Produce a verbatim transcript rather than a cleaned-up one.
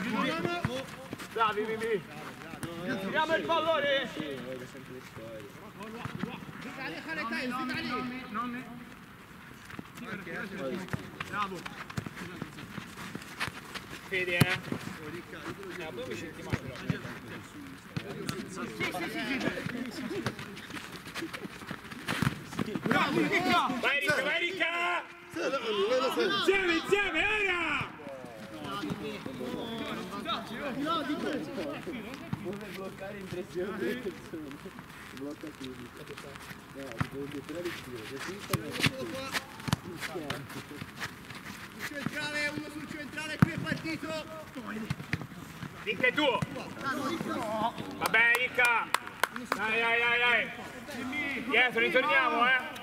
Bravi, Mimì. Tiriamo il pallone. Bravo. Fede, eh? No, dove senti mai però? Sì, sì, sì. Bravo, Ricca! Vai Ricca, vai Ricca! Insieme, insieme, ora! Vuole bloccare impressione. Blocca quindi. No, devo mettere il tiro. Sul centrale, uno sul centrale, qui è partito. Ricca è tuo! Va bene Ricca! Dai, dai, dai, dai! Dietro, ritorniamo, eh!